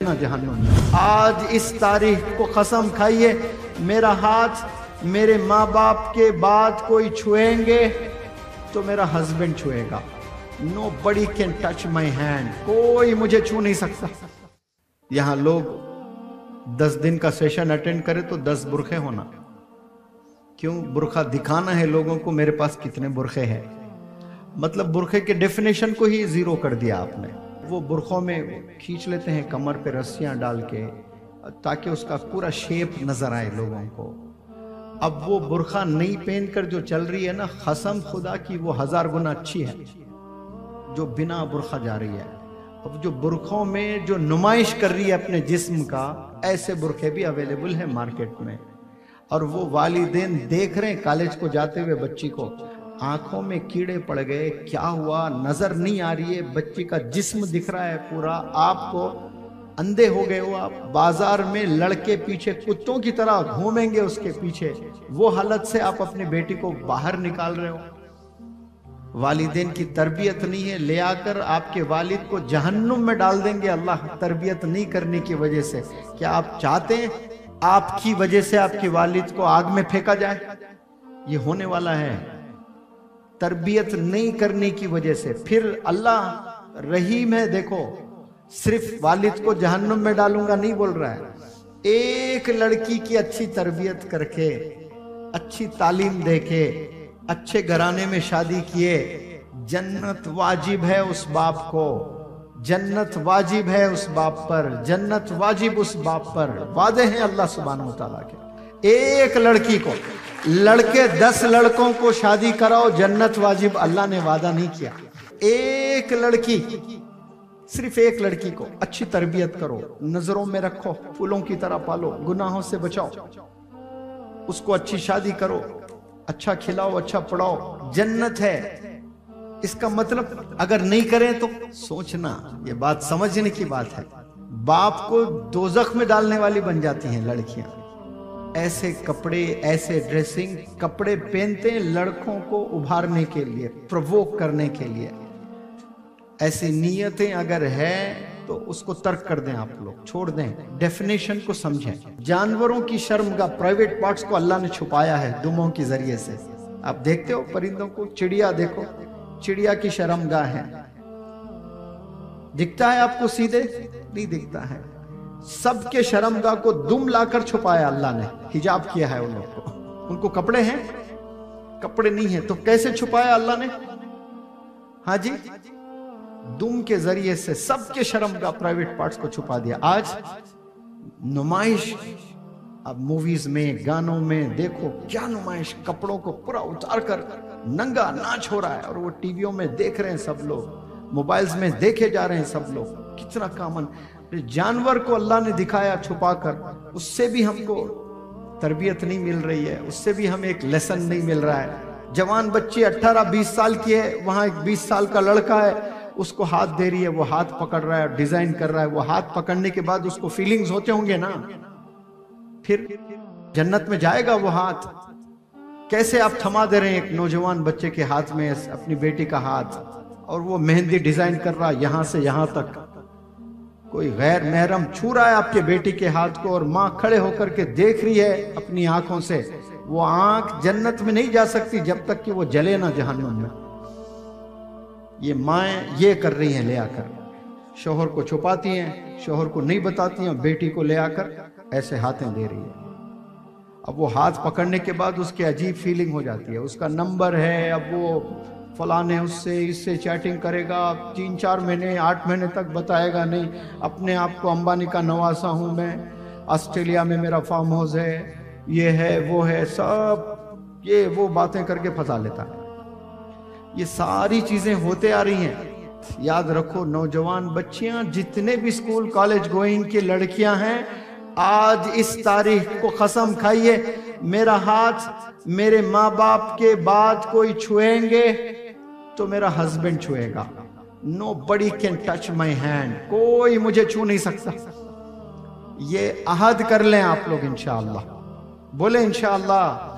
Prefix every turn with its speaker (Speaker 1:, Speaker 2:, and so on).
Speaker 1: ना जहन्नुम में। आज इस तारीख को कसम खाइए, मेरा हाथ मेरे माँ बाप के बाद कोई छुएंगे तो मेरा हस्बैंड छुएगा। Nobody can touch my hand, कोई मुझे छू नहीं सकता। यहाँ लोग 10 दिन का सेशन अटेंड करे तो 10 बुरखे होना, क्यों? बुरखा दिखाना है लोगों को मेरे पास कितने बुरखे हैं। मतलब बुरखे के डेफिनेशन को ही जीरो कर दिया आपने। वो बुरखों में खींच लेते हैं कमर पे रस्सियां डाल के ताकि उसका पूरा शेप नजर आए लोगों को। अब वो बुरखा नहीं पहन कर जो चल रही है ना, कसम खुदा की वो 1000 गुना अच्छी है जो बिना बुरखा जा रही है। अब जो बुरखों में जो नुमाइश कर रही है अपने जिस्म का, ऐसे बुरखे भी अवेलेबल है मार्केट में। और वो वालिदैन देख रहे हैं कॉलेज को जाते हुए बच्ची को, आंखों में कीड़े पड़ गए, क्या हुआ नजर नहीं आ रही है, बच्ची का जिस्म दिख रहा है पूरा, आपको अंधे हो गए हो आप। बाजार में लड़के पीछे कुत्तों की तरह घूमेंगे उसके पीछे, वो हालत से आप अपनी बेटी को बाहर निकाल रहे हो। वालिदैन की तरबियत नहीं है, ले आकर आपके वालिद को जहन्नुम में डाल देंगे अल्लाह, तरबियत नहीं करने की वजह से। क्या आप चाहते हैं आपकी वजह से आपके वालिद को आग में फेंका जाए? ये होने वाला है, तरबियत नहीं करने की वजह से। फिर अल्लाह रहीम है, देखो सिर्फ वालिद को जहन्नुम में डालूंगा नहीं बोल रहा है। एक लड़की की अच्छी तरबियत करके, अच्छी तालीम देके, अच्छे घराने में शादी किए, जन्नत वाजिब है उस बाप को, जन्नत वाजिब है उस बाप पर, जन्नत वाजिब उस बाप पर। वादे हैं अल्लाह सुब्हानहू तआला के। एक लड़की को, लड़के 10 लड़कों को शादी कराओ, जन्नत वाजिब अल्लाह ने वादा नहीं किया। एक लड़की, सिर्फ एक लड़की को अच्छी तरबियत करो, नजरों में रखो, फूलों की तरह पालो, गुनाहों से बचाओ, उसको अच्छी शादी करो, अच्छा खिलाओ, अच्छा पढ़ाओ, जन्नत है। इसका मतलब अगर नहीं करें तो सोचना, ये बात समझने की बात है। बाप को दोजख में डालने वाली बन जाती हैं लड़कियां। ऐसे कपड़े, ऐसे ड्रेसिंग कपड़े पहनते हैं लड़कों को उभारने के लिए, प्रोवोक करने के लिए। ऐसी नीयतें अगर है तो उसको तर्क कर दें, आप लोग छोड़ दें, डेफिनेशन को समझें। जानवरों की शर्मगाह, प्राइवेट पार्ट्स को अल्लाह ने छुपाया है दुमों के जरिए से। आप देखते हो परिंदों को, चिड़िया देखो, चिड़िया की शर्मगाह है, दिखता है आपको सीधे? नहीं दिखता है। सबके शर्मगाह को दुम लाकर छुपाया अल्लाह ने, हिजाब किया है उन लोग को। उनको कपड़े हैं? कपड़े नहीं है, तो कैसे छुपाया अल्लाह ने? हाँ जी, दुम के जरिए से सबके शर्मगाह, प्राइवेट पार्ट्स को छुपा दिया। आज नुमाइश, अब मूवीज में, गानों में देखो क्या नुमाइश, कपड़ों को पूरा उतार कर नंगा नाच हो रहा है, और वो टीवियों में देख रहे हैं सब लोग, मोबाइल्स में देखे जा रहे हैं सब लोग। कितना कॉमन। जानवर को अल्लाह ने दिखाया छुपाकर, उससे भी हमको तरबियत नहीं मिल रही है, उससे भी हमें एक लेसन नहीं मिल रहा है। जवान बच्ची 18-20 साल की है, वहां एक 20 साल का लड़का है, उसको हाथ दे रही है, वो हाथ पकड़ रहा है, डिजाइन कर रहा है। वो हाथ पकड़ने के बाद उसको फीलिंग्स होते होंगे ना, फिर जन्नत में जाएगा वो हाथ। कैसे आप थमा दे रहे हैं एक नौजवान बच्चे के हाथ में अपनी बेटी का हाथ, और वो मेहंदी डिजाइन कर रहा है यहां से यहां तक। कोई गैर महरम छू रहा है आपके बेटी के हाथ को, और मां खड़े होकर के देख रही है अपनी आंखों से। वो आंख जन्नत में नहीं जा सकती जब तक कि वो जले ना जहन्नुम में। ये माएँ ये कर रही हैं, ले आकर शोहर को छुपाती हैं, शोहर को नहीं बताती हैं, बेटी को ले आकर ऐसे हाथें दे रही है। अब वो हाथ पकड़ने के बाद उसकी अजीब फीलिंग हो जाती है, उसका नंबर है, अब वो फलाने उससे इससे चैटिंग करेगा, 3-4 महीने 8 महीने तक बताएगा नहीं अपने आप को, अंबानी का नवासा हूँ मैं, ऑस्ट्रेलिया में मेरा फार्म हाउस है, ये है वो है, सब ये वो बातें करके फंसा लेता है। ये सारी चीजें होते आ रही हैं। याद रखो, नौजवान बच्चियां, जितने भी स्कूल कॉलेज गोइंग की लड़कियां हैं, आज इस तारीख को कसम खाइए, मेरा हाथ मेरे माँ बाप के बाद कोई छुएंगे तो मेरा हस्बैंड छुएगा। Nobody can touch my hand, कोई मुझे छू नहीं सकता। ये अहद कर लें आप लोग इंशाअल्लाह, बोले इंशाअल्लाह।